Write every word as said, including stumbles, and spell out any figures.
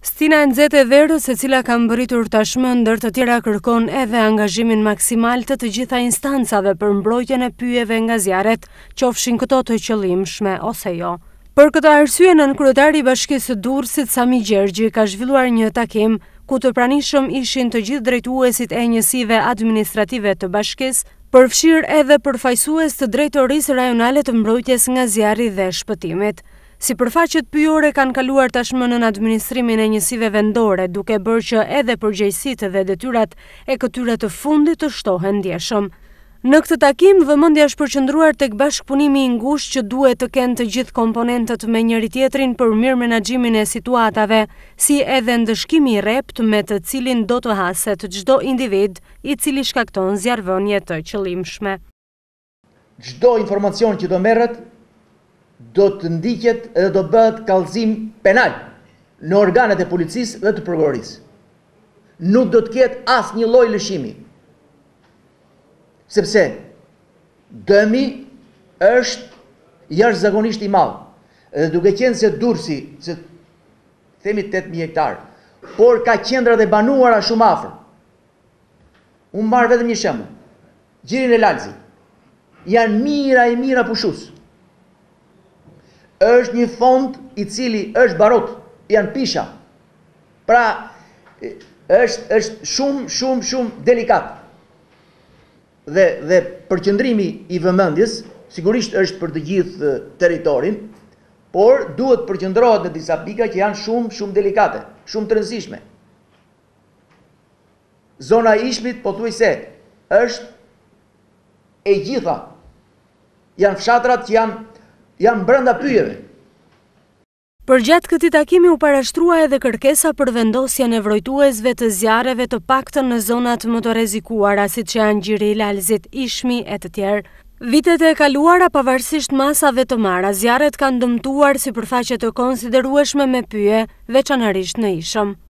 Stina e nxehtë e Verës, e cila ka mbërritur tashmë ndër të tjera kërkon edhe angazhimin maksimal të të gjitha instancave për mbrojtjen e pyjeve nga zjarret, qofshin këto të qëllimshme ose jo. Për këtë arsye, nënkryetari i Bashkisë së Durrësit Sami Gjergji ka zhvilluar një takim ku të pranishëm ishin të gjithë drejtuesit e njësive administrative të bashkisë, përfshirë edhe përfaqësues të drejtorisë rajonale të mbrojtjes nga zjarri dhe shpëtimit. Sipërfaqet pyjore kanë kaluar tashmë në administrimin e njësive vendore, duke bërë që edhe përgjegjësitë dhe detyrat e këtyre të fundit të shtohen ndjeshëm. Në këtë takim, vëmendja është përqendruar tek bashkëpunimi i ngushtë që duhet të kenë të gjithë komponentët me njëri tjetrin për mirë menaxhimin e situatave, si edhe ndëshkimi i rrept me të cilin do të haset çdo individ i cili shkakton zjarrvënie të qëllimshme. Çdo informacion që do merret do të ndiqet edhe do bëhet kallëzim penal në organet e policisë dhe të prokurorisë. Nuk do të ketë asnjë lloj lëshimi. Sepse dëmi është jashtëzakonisht i madh. Edhe duke qenë se Durrësi, se themi tetë mijë hektar, por ka qendrat e banuara shumë afër. Unë marr vetëm një shembull. Gjirin e Lalzit. Janë mira e mira pushues. Është një fond i cili është barok, janë pisha. Pra, është, është shumë, shumë, shumë delikat. Dhe, dhe përqendrimi i vëmendjes, sigurisht është për të gjithë territorin, por duhet përqendrohet në disa pika që janë shumë, shumë delikate, shumë të rëndësishme. Zona e Ishmit, pothuajse, është e gjitha. Janë fshatrat që janë janë brenda pyjeve. Përgjatë këtij takimi u parashtrua edhe kërkesa për vendosjen e vrojtuesve të zjarreve të paktën në zonat më të rrezikuara, siç janë Gjiri i Lalzit, Ishmi e të tjerë. Vitet e kaluara, pavarësisht masave të marra, zjarret kanë dëmtuar sipërfaqe të konsiderueshme me pyje, veçanërisht në Ishëm.